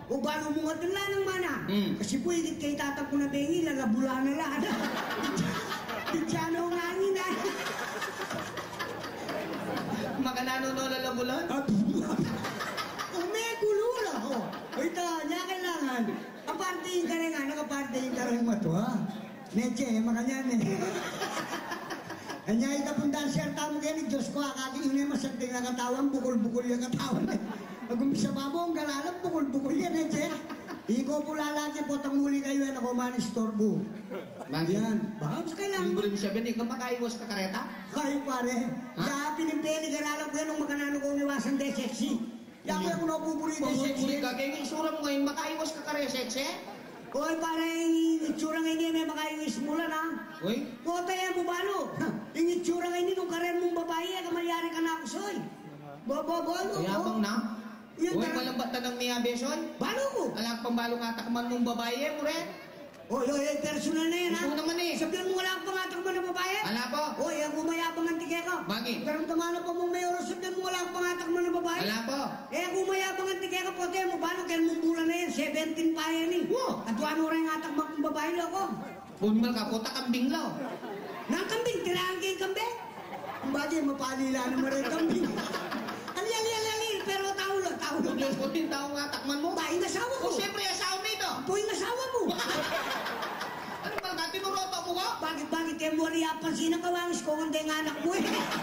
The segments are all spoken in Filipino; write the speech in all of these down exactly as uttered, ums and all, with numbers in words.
O balo mo nga tala ng mana. Mm. Kasi po, higit kay tatap ko na bengi, lagabula na lahat. Tityano ang hangin na. Makanano no lalabulan? Umegulula ko. O ito, niya kailangan. Kapartiin ka rin nga, nakapartiin ka rin mo to, ha? Neche, makanyan eh. Anya itapong dancer tamo kaya ni Diyos ko, akagin yun yung masagting na katawan, bukol-bukol yung katawan eh. Pag-umpisa pa mo, ang galalang, bukol-bukol yan eh, Che. Iko po lalaki po, muli kayo yan ako man istorbo. Yan. Baka mas kailangan. Hindi mo sabihin, ikaw makaiwas ka kareta? Kayo pare. Kaya pinipili, galalang ko yan nung makanano ko umiwasan de sexy. Kaya ko yung napupuri de sexy. Pumupuri ka, kaya yung isura mo ngayon, makaiwas ka kareta sexy? Oy, pare, yung itsura nga hindi may makaiwas mula na. Uy? Kota yan mo balo. Yung itsura nga hindi nung karen mong babae, kamalyari ka na ako, soy. Bobo, bobo. Kaya bang na? Yan Uy, tara- walang bata ng Mia Beson? Balo ko. Alam pang balong atakman mong babae, mure? Oy, oy, oy, personal na yan, ha? Ito naman eh. Sabihan mo wala akong pangatakbo ng babae? Ala po? Oy, ang umayabang ang tige ko. Bakit? Pero tamano pa mong may oras, sabihan mo wala akong pangatakbo ng babae? Ala po? Eh, ang umayabang ang tige ko, pote mo, balo, kaya mong bulan na yan, seventeen pa yan eh. Wow. At wano rin ang atakbo ng babae, loko. Punmal ka, puta kambing law. Nang kambing, tirahan kayong kambing? Bagay, mapalila naman rin kambing. Ali, ali, ali, ali, pero taulo, taulo. Diyos ko, din tao nga takman mo. Ba, yung asawa ko. O, siyempre, asawa mo ito. Po, yung asawa mo. Ano ba, natin uroto mo ko? Bakit, bakit, kaya mo rin yapansin ang kawangis ko, hindi ang anak mo eh.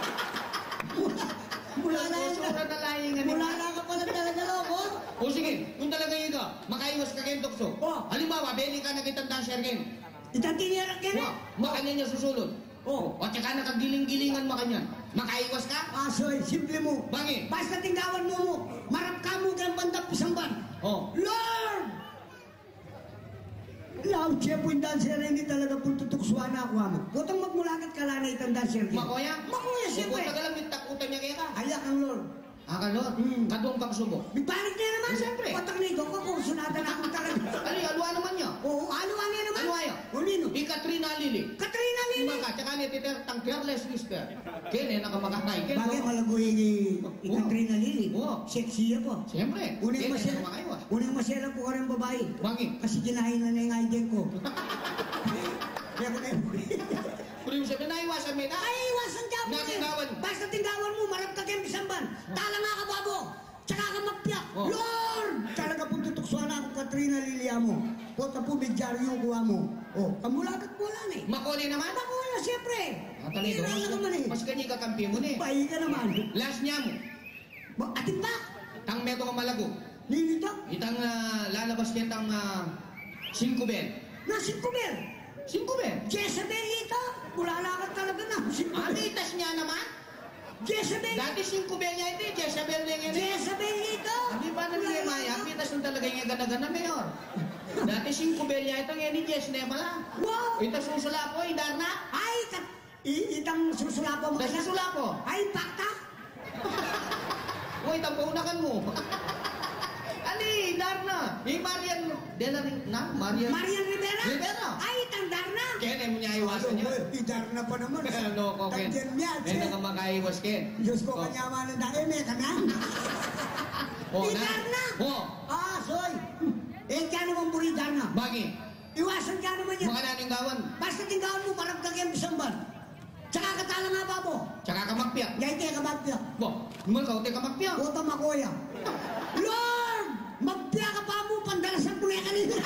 Mula na yan. Sura na lahingan. Mula na ka pala talaga, loko. O sige, kung talaga yun ka, makaiwas ka kayo tukso. Oh. Halimbawa, beli ka na kitang dancer game. Itatinirak yan eh. Wow, makanya niya susulod. Oh. O tsaka nakagiling-gilingan makanya. Makaiwas ka? Asoy, simple mo. Bakit? Basta tinggawan mo mo. Marap ka mo kang bandang pisamban. Oh. Lord! Lord, siya po yung dancer na hindi talaga po tutuksuan na ako mo. Butang magmulakat ka lang na itang dancer. Makoya? Makoya, siyempre. Huwag tagal yung takutan niya kaya ka. Ayak ang Lord. Akalot, Hmm. kadong kang subo. May panik na naman. Eh, siyempre. Patang na ito ko kung sunatan ako talaga. Ano yung aluan naman niya? Oo, ano ano naman? Ano ayaw? O nino? Ikatrina Lili. Katrina Lili. Maka, tsaka ni Titer, tang careless whisper. Kene, nakamakatay. Kene, Bagay no? malagoy ni Katrina Lili. Oo. Sexy po. Siyempre. Unang Kene, masela, nakamakayawas. unang masela po ka rin babae. Bakit? Kasi kinain na na yung idea ko. Kaya ko na yung... Kung yung sabi, naiwasan mo ito. Ay, iwasan ka mo. Natinggawan. Basta tinggawan mo, marap ka kayong bisamban. Tala nga ka, babo. Tsaka ka magpiyak. Oh. Lord! Talaga po tutuksuan ako, Katrina Lilia mo. Pota po, bidyaryo kuha mo. Oh, kamulagat mo lang eh. Makuli naman? Ako na, siyempre. Matalido. Hira na naman eh. Mas ganyan kakampi mo ni. Bayi ka naman. Last niya mo. Ba, atin ba? Tang meto ka malago. Nilito? Itang ah, lalabas niya tang uh, cinco bel. Nasin ko, Bel. Cinco bel? Jezebel ito. Bulala ka talaga na. Cinco Ano Bel. itas niya naman? Jezebel. Dati cinco bel niya ito. Jezebel niya ngayon. Jezebel ito. Di ba nabigay maya? Pitas nung talaga yung gana-gana mayor. Dati cinco bel niya ito. Ngayon ni Jez na pala. Wow. Ito susula po. Indar na. Ay, kat... I itang susulapo mo. Dahil kaya- susula po. Ay, pakta. Uy, tampaunakan mo. Ali, indar na. Yung Marian. Dela na? Marian. Marian Rivera. Rivera. Ay, tandar na. Kaya mo niya iwasan niya. Idar na pa naman. Ano ko, Ken? Tagyan niya, May Che. naka makaiwas, Ken. Diyos ko, Oh. kanyaman na dahil may kanan. Oh, Idar na. Oh, Ah, soy. Eh, kaya naman po idar na. bagi. Iwasan ka naman yan. Mga naning gawan. Basta tinggawan mo, parang kagyan bisamban. Tsaka katala nga ba mo? Tsaka ka magpiyak. Gaya tayo kabagpiyak. Bo, naman ka, uti ka magpiyak. Bota makoya. Lord! Magpiyak ka pa mo, pandalasan ko na yan kanina.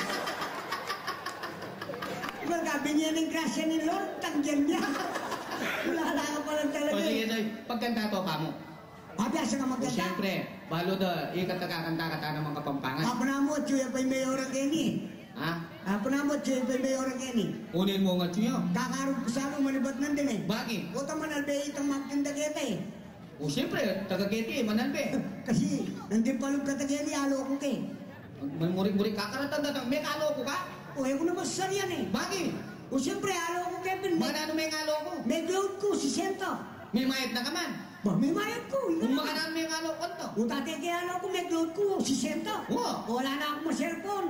Magkabi niya ng grasya ni Lord, tagyan niya. Wala ka pa lang talaga. O sige, eh. Doy, pagkanta to pa mo. Mabiyasa ka O magkanta. siyempre, balo da, ikat kakakanta-kata ng mga kapampangan. Ako na mo, Chuya pa'y may orang kini. Ha? Ako na mo, Chuya pa'y may orang kini. Unin mo nga siya. Kakarong ko sa akong malibat nandun eh. Bagi. Bota manalbe itang magtinda kita eh. O siyempre, taga-geti, manalbe. Kasi, nandun palong katagyan halo ko kay. Murik-murik kakaratan na, may kalo ko ka? O, ayaw ko na masasaryan eh. Bagi. O, siyempre, halo ko Kevin. Mga May, nano may kalo ko. may gloat ko, si Sento. May mayat na ka man. Ba, may mayat ko. Kung mga nano may kalo ko to. O, tate kaya halo ko, may gloat ko, si Sento. Wow. Wala na akong ma-cellphone.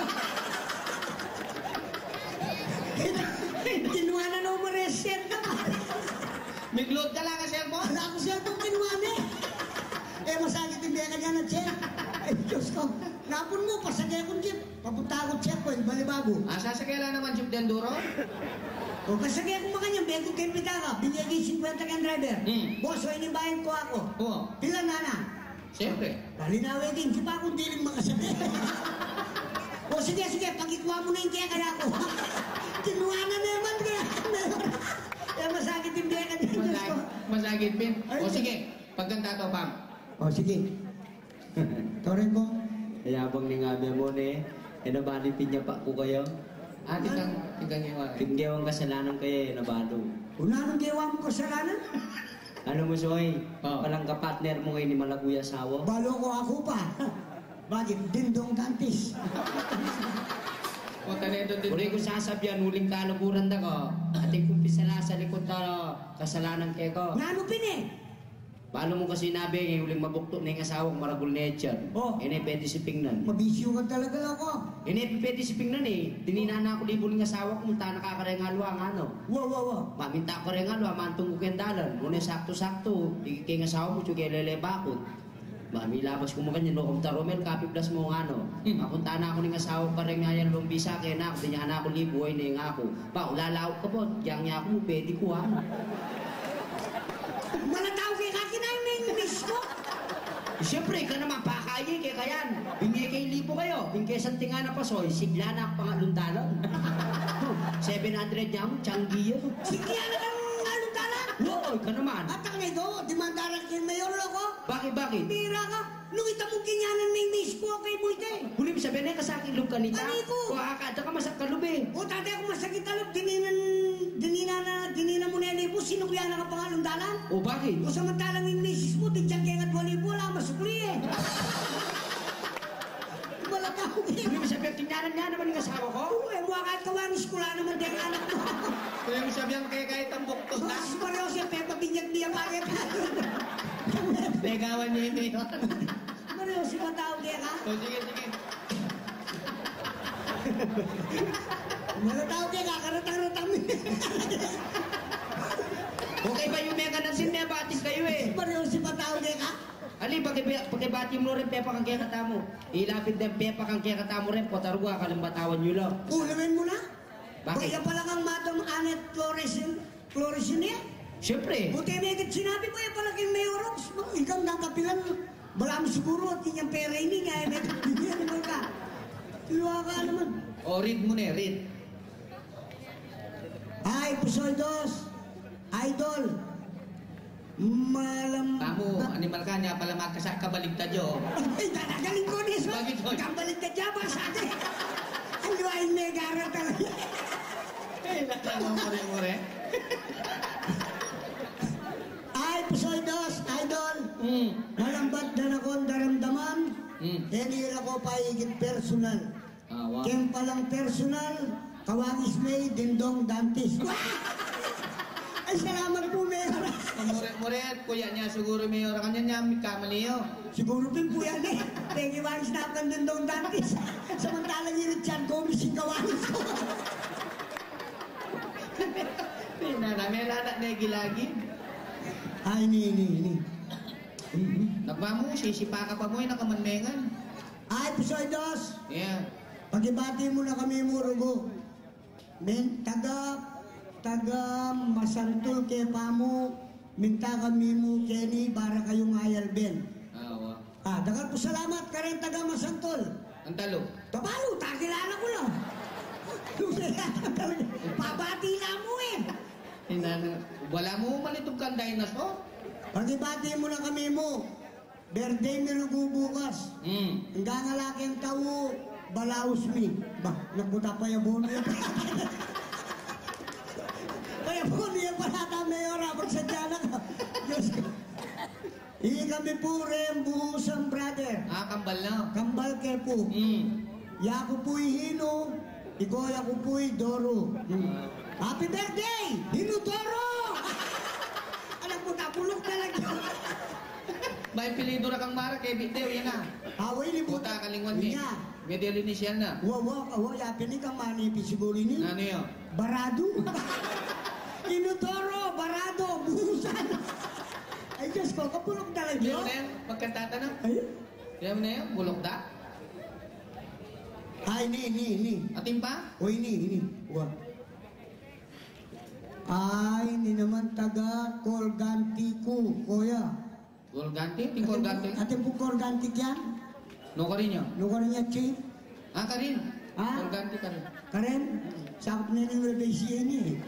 Kinuha na naman mo rin Sento. May gloat ka lang ka cellphone? Wala akong cellphone, kinuha na eh. Eh, masakit yung biya ka dyan at Che. Ay, Diyos ko. Napon mo, pasagay akong jeep. Papunta akong checkpoint, balibago. Ah, sasakay lang naman jeep de enduro? O kasagay akong makanya, bego kay pitaka, bigay kay fifty kang driver. Hmm. Boss, o inibayan ko ako. Oo. Pila na na? Siyempre. Balinawin din, di pa akong diling makasagay. O sige, sige, pagikuha mo na yung kaya kaya ko. Kinuha na naman kaya. Kaya masakit yung beka dito. Masakit, masakit pin. O sige, pagkanta to, Pam. O sige. Torin ko. Kaya bang ningabi mo ni, eh nabanipin niya pa ko kayo. Ah, tigang, tigang iwan. Tinggiwang kasalanan kayo, eh, nabado. Una nung gawa mo kasalanan? Ano mo, Soy? Oh. Palang kapartner mo ngayon ni Malaguya Sawo? Balo ko ako pa. Bakit? Dindong dantis. O tanedo din. Uli ko sasabihan, huling kaluguran na ko. Ating kumpisala sa likod na kasalanan kayo ko. Nano pini? Paano mo kasi nabi, eh, huling mabukto na yung asawa ko maragul na yan. Oh. Ini pwede si Pingnan. Mabisyo ka talaga ako. Ini pwede si Pingnan eh. Tinina na ako libo ng asawa ko, munta nakakarengalwa ang ano. Wow, wow, wow. Maminta ko rin nga, mantong ko kendalan. Muna sakto-sakto, ikikay nga asawa mo, tsugi lele bakot. Mami labas ko mo kanyan, no, kumta Romel, copy plus mo nga ano. Mapunta na ako ng asawa ko rin nga yan, lumbisa, kaya na ako, tinyahan na ako libo, ay na yung ako. Pa, ulalaw ka po, kaya nga ako mo, pwede ko ha. Malataw kay kakinay na yung miss ko. Siyempre, ka naman, pakaya kay kayan. Bingi kay libo kayo, bingi santingan na pasoy, sigla na ang pangalundalan. seven hundred niya mo, tiyanggi yun. Sige na kang alutala. Oo, ka naman. At ang ito, dimandaran kay Mayor Loco. Bakit, bakit? Bira ka. Nung ita mong kinyanan may miss ko kay Bulte. Huli mo sabihin na kasakit loob ka nita. Ani ko. O akada ka masak kalubi. O tatay ako masakit alok, dininan, dininan na, dininan mo na yung libo, sino kuya na ka pangalundalan? O bakit? O samantalang yung misis mo, tigyan kaya nga dwalibo, wala masukli eh. Wala ka ako eh. Huli mo sabihin, kinyanan niya naman yung asawa ko. Oo eh, mukha kahit kawang iskula naman din ang anak mo. Kaya mo sabihan kay kahit ang bukto na. Sus, Mario, siya, Pepa, binyag niya bakit? Legawan niya yung mayor. Mario, si matawag kaya ka? O sige, sige. Malatawag kaya ka, karatang-ratang Okay ba yung mega nansin, may batis kayo eh. Mario, si matawag kaya ka? Ali, pagkibati mo rin, pepa kang kaya katamo. Ilapit na pepa kang kaya katamo rin, potarwa ka ng batawan nyo lang. Ulamin mo na? Bakit? Kaya pala kang Madam Annette Floresin, Floresin niya? Siyempre. Buti may agad sinabi ko, eh, pala kay Mayor Rox, ikaw nakapilan, wala mo siguro at kanyang pera ini nga, eh, may bigyan naman ka. Luha ka naman. O read mo na, read. Ay, Pusoldos, Idol, Malam... Kamu, animal ka niya pala magkasa kabaligtad yo. Ay, dadagaling ko niya, so. Bakit, Hoy? Kambalik ka dyan, baka sa akin. Ang luhain may gara talaga. Eh, nakama mo rin mo rin. Ay, Pusoldos, Idol, Hmm. malambat na akong daramdaman, Hmm. hindi ako paigit personal. Ah, wow. Kem palang personal, kawangis may dindong dantis. Ay, salamat po, Mayor. Mure, mure, kuya niya siguro mayor kanya niya, may kamali yo. Siguro pin po yan eh. Pegi wangis na akong dindong dantis. Samantalang yung Richard Gomez yung kawangis ko. Nana, may lanak na gilagi. Ay, ini, ini, ini. Nagmamo, sisipa ka pa mo, nakamanmengan. Ay, Pusoydos, Yeah. pagibati mo na kami murugo. Men, taga, taga masantul kay pamo, minta kami mo Kenny, para kayong ayal ben. Ah, wow. Ah, dagal po salamat ka rin taga masantul. Ang talo. Tabalo, takilala ko lang. Pabati na mo eh. Inana, wala mo malitog kang dinosaur? Pagibati mo na kami mo. Birthday mi lugo bukas. Hmm. Hanggang nga laki ang tao, balaos mi. Ba, nagbuta pa yung bono yan. Kaya bono yan pala ta mayor, magsadya na ka. Diyos ko. Hindi kami po rin buhusang brother. Ah, kambal na. Kambal ke po. Hmm. Yaku po'y hino, ikaw yaku po'y doro. Hmm. Happy birthday! Hino Doro! Alam mo, tapulok talaga. May pilido na kang mara kay Biteo, yan na. Away ni Puta kalingwan ni. Niya. Medyo initial na. Wow, wow, wow, yapin ni kang manipi siguro ni. Ano yun? Barado. Hino Doro, barado, buhusan. Ay, Diyos ko, kapulok talaga. Yan mo na yan, magkantata na. Ayun. Yan mo na yan, bulok da. ini, ini, ini. Atin pa? O, ini, ini. Wah. Ay, ini naman taga Colganti ko, kuya. Gol ganti? Ting gol ganti? Atin po Colganti yan? No ka rin nyo? Lugar niya, chief. Ah, ka rin? Ah? Gol ganti ka rin. Karen, sakot na ng relation niya eh.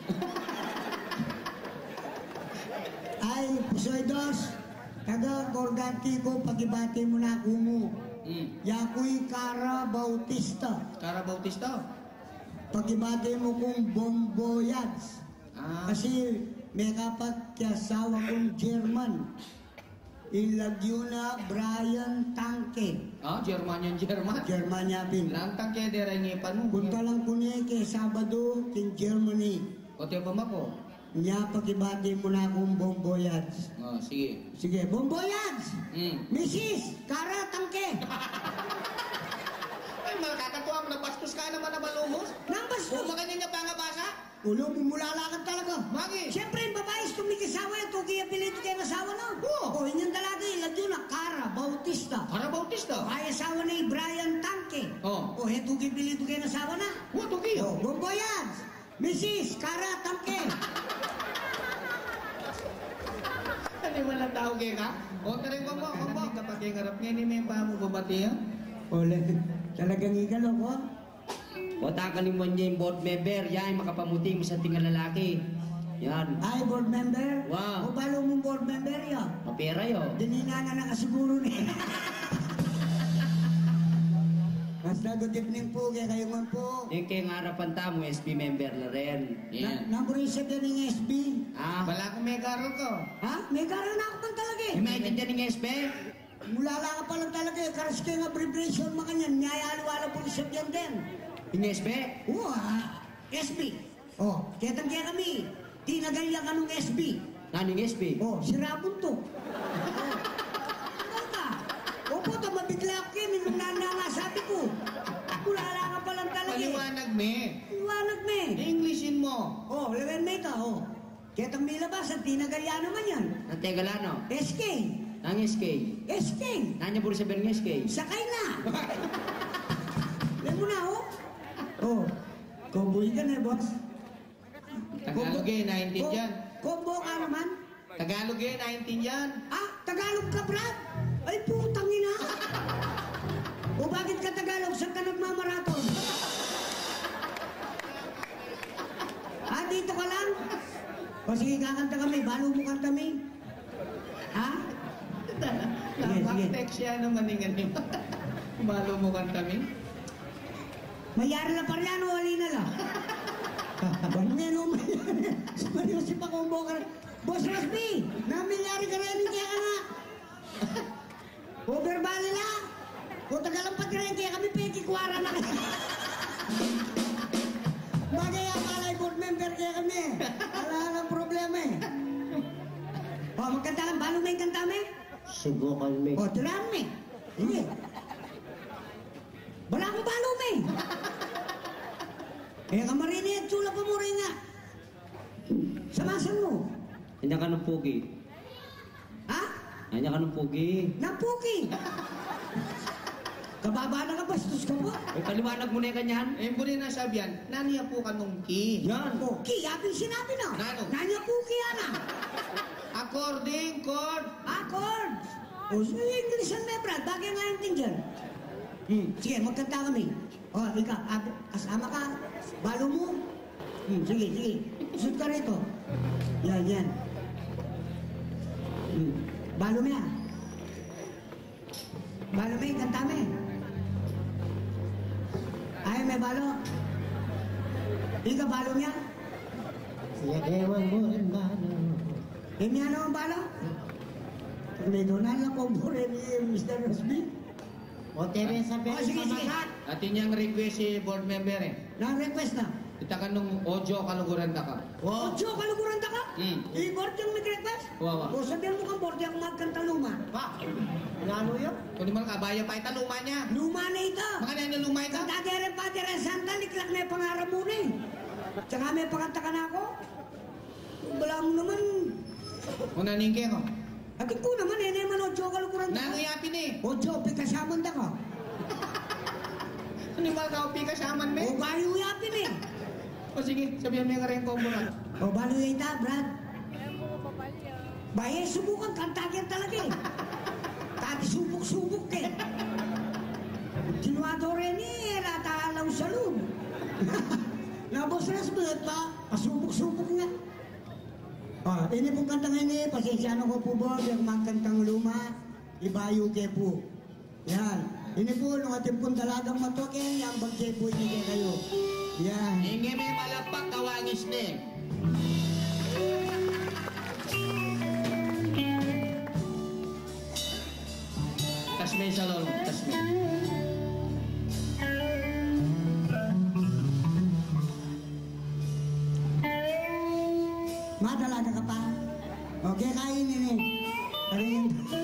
Ay, Pusoy Dos, taga Colganti ko, pagibati mo na ako mo. Hmm. Yakoy Cara Bautista. Cara Bautista? Pagibati mo kong Bomboyads. Ah. Kasi may kapat kasawa kong German. Ilagyo na Brian Tanke. Ah, German yan, German. German niya pin. Lantang kaya dera yung ipan mo. Punta lang ko niya kay Sabado kin Germany. O tiyo pa mako? Niya pagibati mo na akong Bomboyads. Oh, sige. Sige, Bomboyads! Hmm. Missus Cara Tanke! Ay, makakatuwa mo na bastos ka naman na malumos. Nang bastos! Kung maganin niya pa nga basa? Ulo, bumulalakan talaga. Bakit? Siyempre, yung babae, tumikisawa yan, tuki yung pilito kayo nasawa na. Oo. O, inyong dalaga, ilagyo na, Cara Bautista. Cara Bautista? Ay, asawa ni Brian Tanke. Oh. O, he, tuki pilito kayo nasawa na. Wa, tuki. O, Bomboyads! Missus Cara Tanke! Ano mo lang tao kaya ka? O, tarin mo mo, mo. Kapag yung harap ngayon, may pa mo bumati yan? Ole, talagang igalo ko. O takalim mo niya yung board member, yan, makapamuting sa tinga lalaki. Yan. Ay, board member. Wow. O, balo mong board member yan. Mapera yo. Dinina na nakasiguro niya. Mas nagutin ng po, kaya kayo man po. Yung kaya nga harapan tamo, S P member na rin. Yan. Na, number isa din ng S B. Ah, Wala akong may garo ko. Ha? May karoon na ako man talaga eh. may maintindihan ng S P? Mula lang ka pa lang talaga eh. Karas kayo nga vibration mga kanyan. Nyayaliwala po sa dyan din. Yung S P? Oo, ah, S B. Oh, ketang kaya kami. Tinagalya ka nung S B. Naning S P? Oh, sirabon to. Ano ka? Opo, to mabigla ako kayo. Nung nana sabi ko. Mula lang ka pa lang talaga eh. Paliwanag me. Liwanag me. Englishin mo. Oh, lewen me ka, oh. Ketang may labas at tinagalya naman yan. Ang Tegalano? S K. Nang S K? S K. Nanya puro sabihin ng S K? Sakay na. Alam mo na, oh. Oh, cowboy ka na, boss. Tagalog eh, naintindihan. Combo ka naman. Tagalog eh, naintindihan. Ah, Tagalog ka, Brad? Ay, putang ina. O bakit ka Tagalog? Saan ka nagmamaraton? Ah, dito ka lang? O sige, kakanta kami. Balo mo kanta kami. Ha? Sige, sige. Nakapag-text siya naman yung ganun. Malo mo kan kami. Mayari na paryan o wali na lang. Ano nga no, mayari. Sumario si Pakombo ka. Boss Rosby, namilyari ka rin kaya ka na. Overbali na. Kung tagalampat ka rin kaya kami pekikwara na kaya. Bagay ang alay board member kaya kami. Wala lang problema eh. O, magkanta lang. Balo may kanta may? Subukan mo. O, tirahan may. Sige. Wala akong balo may. Eh, kamarini at chula pa mo rin nga. Samasan mo. Nanya ka ng pugi. Ha? Nanya ka ng pugi. Napuki. Kababa na ka, bastos ka po. Eh, paliwanag mo na yung kanyan. Eh, muli na sabi yan, naniya po ka nung ki. Yan. O, ki, ating sinabi na. Nano? Nanya puki yan ah. According, chord. Accord. O, so yung English ang may brad, bagay nga yung tingyan. Hmm, sige, magkanta kami. O, ikaw, ab- kasama ka. Balo mo. Hmm, sige, sige. Shoot ka rito. Yan, yan. Hmm. Balo mo yan. Balo mo yung kanta mo eh. Ay, may balo. Ika, balo mo yan. Ewan mo rin ba? Eh, may ano ang balo? May donan lang kong bure ni Mister Rosby. O, tebe sabi. O, sige, sige. Atin niyang request si board member eh. Na-request na. Kita ka nung audio kaluguran ka ka. O, Diyo, kaluguran ta ka? Hmm. I-board yung nag-request? Wawa. O, sabihan mo kang board yung magkanta luma. Pa, Ano yun? kung di man kabaya pa ita luma niya. Luma na ito. Mga nana luma ito. Kanta kere pa kere santa, liklak na yung pangarap mo na eh. Tsaka may pakanta ka na ako. Wala mo naman. Kung naningke ko. Atin ko naman eh, naman o Diyo, kaluguran ta ka. Nangyapin eh. O Diyo, pikasaman ta ka. Animal ka o pika sa aman, O, me? bayo yapin eh. O sige, sabihan mo yung kareng combo na. O, bayo yata, Brad. Baye, subukan, kantagyan talaga eh. Tati subok-subok eh. Sinuadore ni, natalaw sa loob. Nabos na sa pa, pasubok-subok nga. Ah, ini pong kantang ini, pasensya ko po po, yung mga kantang luma, ibayo ke po. Yan. Ini po, nung ating pong dalagang matoke, yung bagke po ini kayo. Yan. Hingi may malapak, kawangis ni. Tasme sa lolo, tasme. Madalaga ka pa. Okay, kain ini. Kain.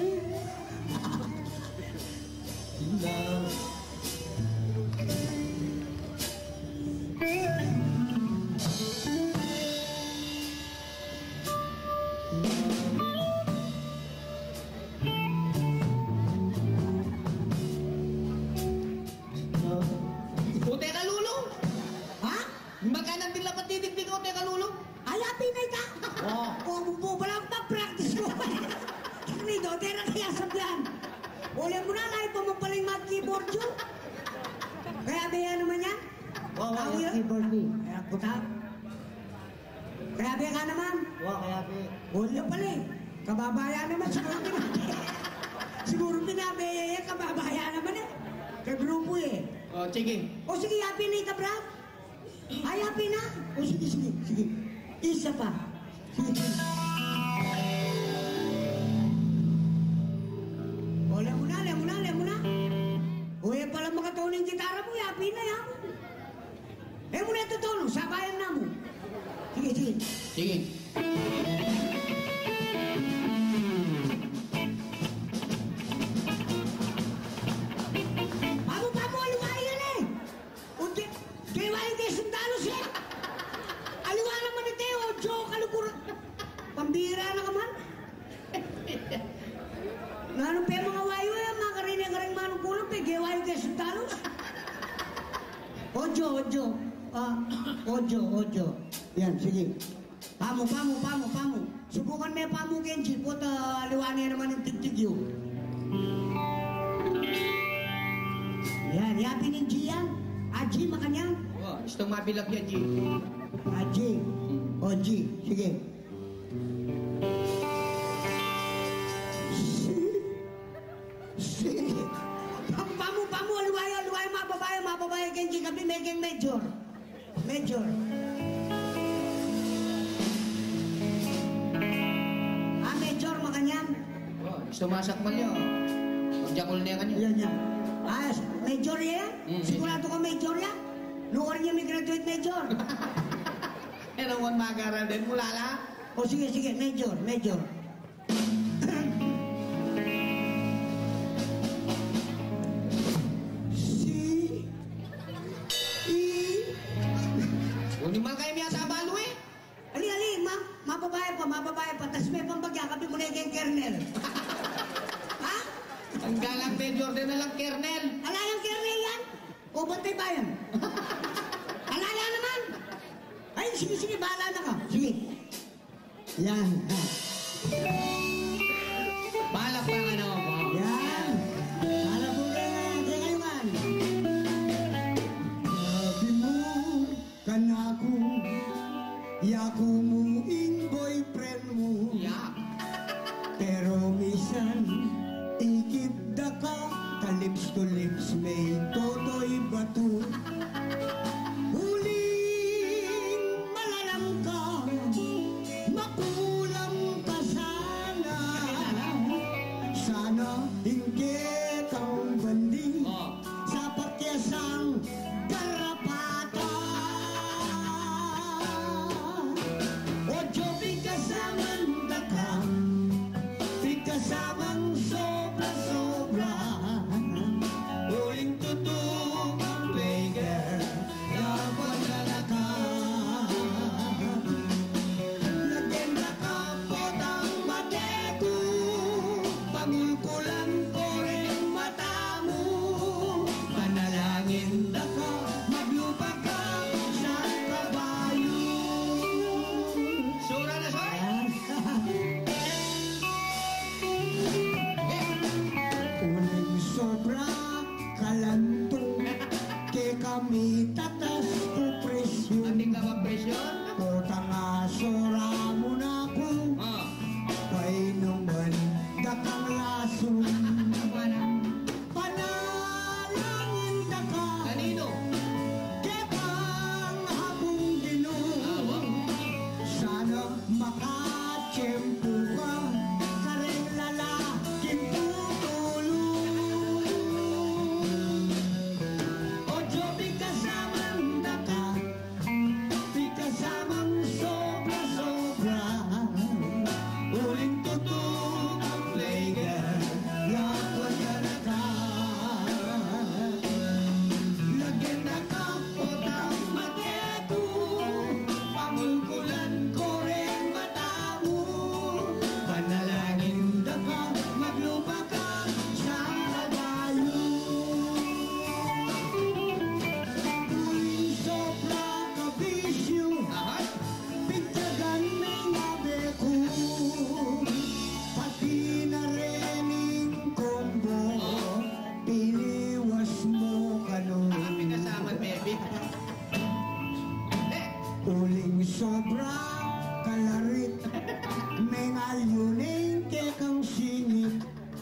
Ute ka lulo? Ha? Magkanan din lapat titig-tig ute ka lulo? Ay, happy na ita. Oo. O, bubo pa lang pa-practice ko. Kinido, tera kaya sablan. Uli mo na, kahit pa mapaling mag-keyboard yun. Kaya baya naman yan? Oo, Ako kaya yun? keyboard ni. Kaya puta. Kaya baya ka naman? Oo, kaya be. Uli pala eh. Kababaya naman, siguro pinabaya. Siguro pinabaya yan, kababaya naman eh. Kay grupo eh. O, sige. O sige, happy na ita, brad. Ay, happy na. O sige, sige, sige. Isa pa. Sige, sige. O, alam mo na, alam mo na, alam mo na. O, eh, pala makataon ng gitara mo, happy na yan. Eh, mo na ito tono, sabayan na mo. Sige, sige. Sige. Pamu, pamu, aliwayan eh. Unti, kaiwain kayo sundalos eh. Aliwa naman ito eh, o, Joe, kalukuran. Pambira na ka man. Nanong pe mga wayo eh, mga karinig-karing manong kulang pe, kaiwain kayo sundalos. Ojo, ojo. Ah, ojo, ojo. Yan, sige. Pamu, pamu, pamu, pamu. Subukan may pamu, Kenji. Puta, aliwanay naman ng tigtigyo. Yan, yapi ng G yan. Aji, makanya. O, istong mabilag yan, G. Aji. O, G. Sige. Sige. Pamu, pamu, pamu. Aliwayo, aliwayo, mga babae, mga babae, Kenji. Kami megeng major. Major. Ah, major, makanya. O, istong masakmal nyo. Pagjakol niya kanyo. Yan, yan. Ah, major yan? Mm. Sigurado ka major yan? Noon niya may graduate major. Eh, naman mag-aral din mula na. O sige, sige, major, major. Si... I... Unimal kayo miya sa balo eh. Ali, ali, ma, mababae pa, mababae pa. Tas may pambagya, kapi mo na yung kernel. Ha? Ang galang major din na lang, kernel. Ala yung kernel yan? O bantay ba yan? Alala naman! Ay, sige, sige, bahala na ka. Sige. Yan. Ha. Palakpakan ako po. Yan. Para po kayo, kaya kayo man. Sabi mo, kanako, yako mo ing boyfriend mo. Yeah. Pero minsan, ikip da ka, ka-lips to lips, may totoy bato. Huling malalam ka, makulang ka sana. Sana hindi kang banding Oh. sa patyasang karapatan. O Diyo, bigkasamang dakam, bigkasamang sobra-sobra. Uling tutong ang player, balantong ke kami tatas ko presyo Hindi ka ma-presyon? o tanga sora mo na ko Oh. painuman dakang lason panalangin da ka Kanino? kepang habong dino sana makatsyempo ka kareng lalaking tutulong o jobi kasamang daka di kasamang sobra-sobra uling tutok ang lega lakot ka na ka lagyan na ka potang mateto pangungkulan ko rin mata mo panalangin na ka maglupa ka sa kabayo uling sobra ka bisyo Ahad? Pitagan may nabe ko pati narinig kombo piniwas mo kanon Kami kasama, baby. Eh, uling sobra kalarit may ngalyunin ke kang singit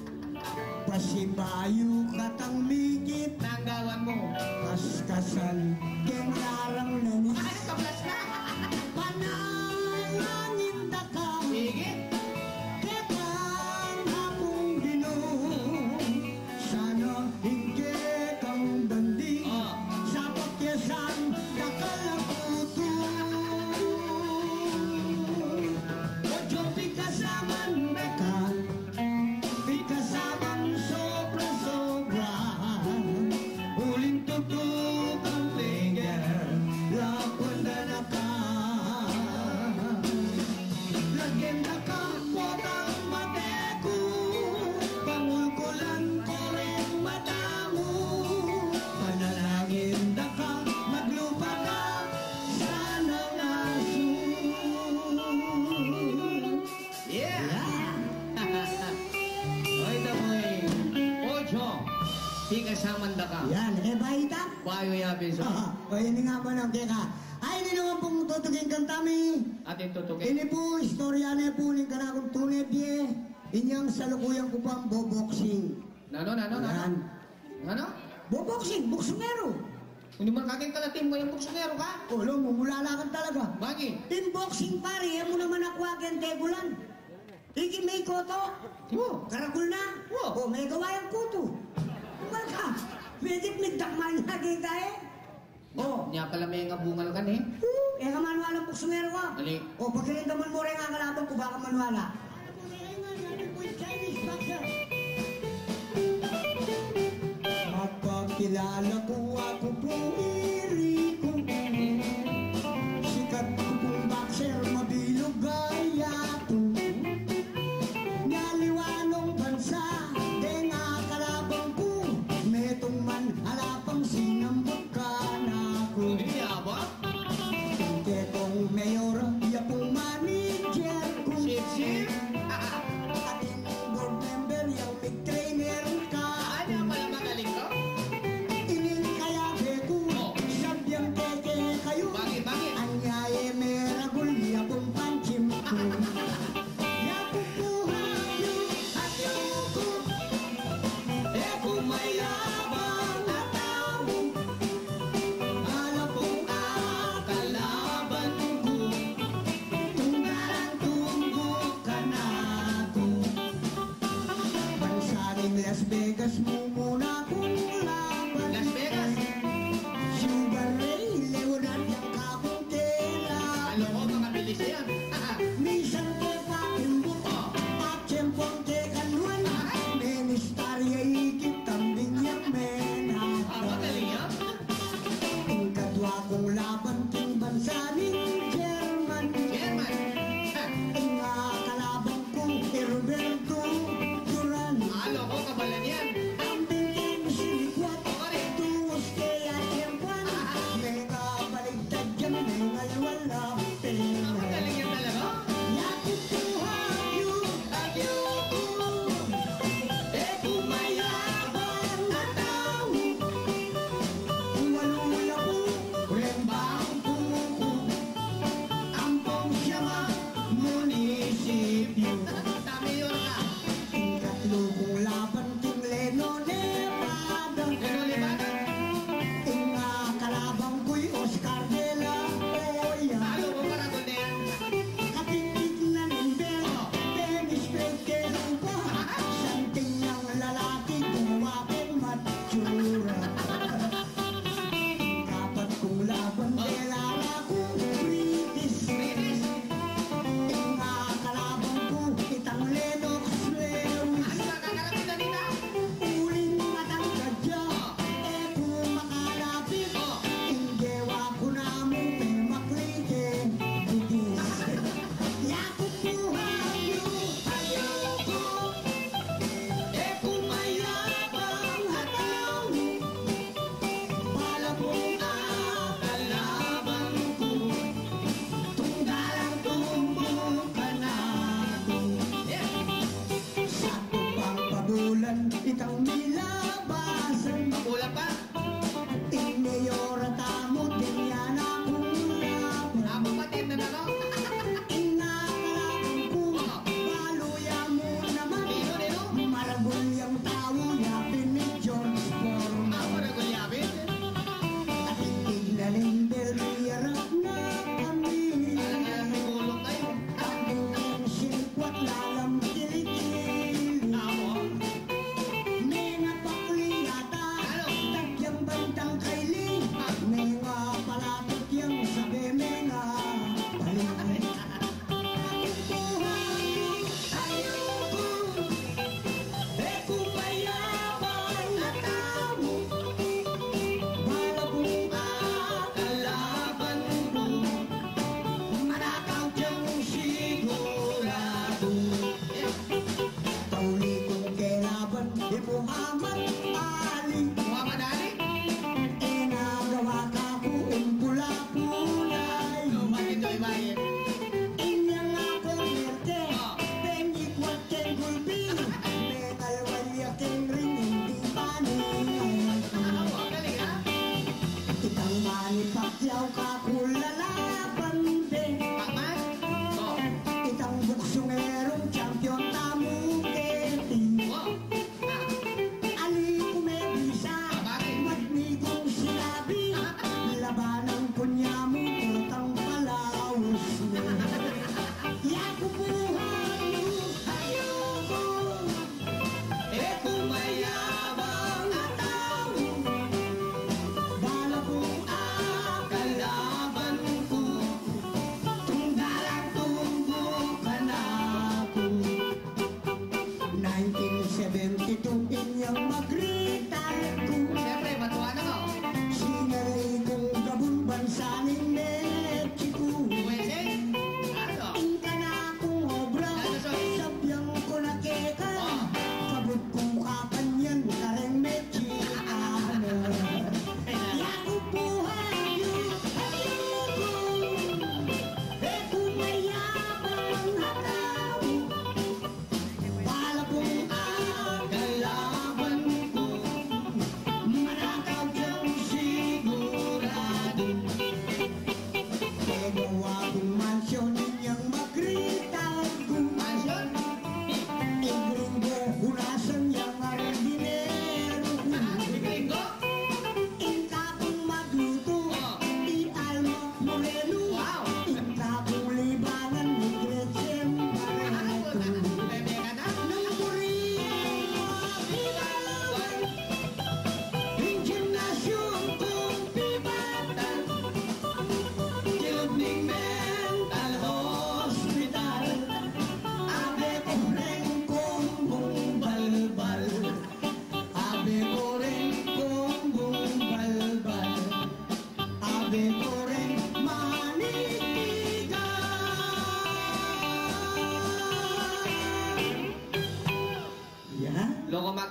pasibayo katang migit nanggawan mo. kaskasan keng larang nanis Ano ka, plus na? panalangin da ka Sige. Kekang hapong ginoo sana hindi kang bandi Oh. sa pakyasan nakalaputo o jobi kasaman na ka di kasamang sobra-sobra uling tutok ang lega lakon na na ka lagyan na ka potang mateko pangulkulan ko rin mata mo panalangin na ka maglupa ka sana nasun Yeah! Oy, damoy. Ocho. Di kasaman da ka. yan eh baita Bayo yabi so. o yan nga ba ng keka ay hindi naman pong tutugin kantami Atin tutukin. ini po istorya na po ni kanakong tunay biye inyang salukuyang kupang boboxing Nano, nano, nano? yan Nano? boboxing buksungero Hindi mo kaking kalatim mo yung buksongero ka? ulo mo mulala ka talaga Bagi. team boxing pare yan mo naman ako akin tegulan iki may koto Mo. karagul na Wo. o may gawayang kuto kumal ka medit migdakman na kita eh o Niya pala may nga bungal ka ni. uh, eh ka manuala buksungero ka Ali. o pagkirindaman mo rin ang kalaban ko baka manuala Mapakilala ko ako pong iri ko sikat ko pong boxer mabilog gaya to Naliwanong bansa de nga kalabang ko metong man halapang sinambot ka na ko Hindi niya ba? Ketong mayor iya pong manager ko Sip, sip. ating board member yung big trainer ka Ano pala magaling ka? Inin kaya be ko Oh. sabyang ke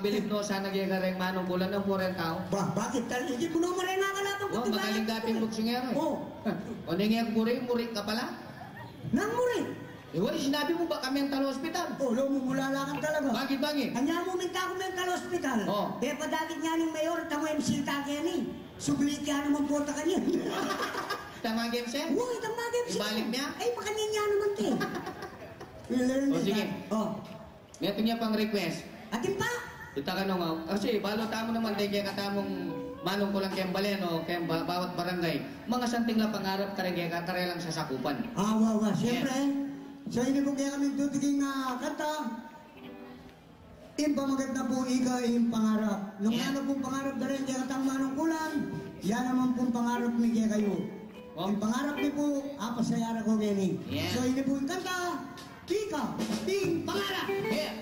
bilib no sana gyareng manong kulan ng muren tao. Ba, bakit? Hindi mo naman rin nakalapang Oh, magaling dating luksingero. Oo. O ningyan muri, muri ka pala? Nang mo rin. Eh, wala, sinabi mo ba ka mental hospital? Oh, lo mo mulala ka talaga. Bakit, bakit? Kanya mo minta ko mental hospital. Oh. Eh, padagit nga ng mayor, tamo M C Taki yan eh. Sublit ka naman po ta kanya. Tama game siya? Uy, tama M C. Ibalik niya? Ay, makanin niya naman te. O, sige. Oh. Ito niya pang request. Atin pa. Ita ka nung, kasi balo tamo naman din kaya katamong manong ko lang kayang baleno, kayang ba, bawat barangay. Mga santing lang pangarap ka rin kaya katare lang sa sakupan. Ah, wa, wa. Siyempre, so hindi po kaya kami tutiging na kanta. Impamagat na po ika yung pangarap. Nung Yeah. ano pong pangarap na rin kaya katang manong kulan, yan naman pong pangarap ni kaya kayo. Oh. Yung pangarap ni po, apasayara ko gani. Yeah. So hindi po yung kanta, ika, ting pangarap. Yeah.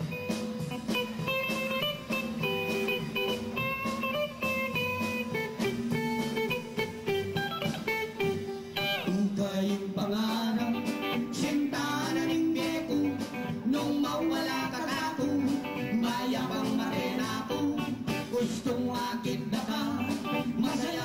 Kayong pangarap, sinta na nimbe ko, nung mawala ka ako, mayabang marena ko, gustong akit na ka, masaya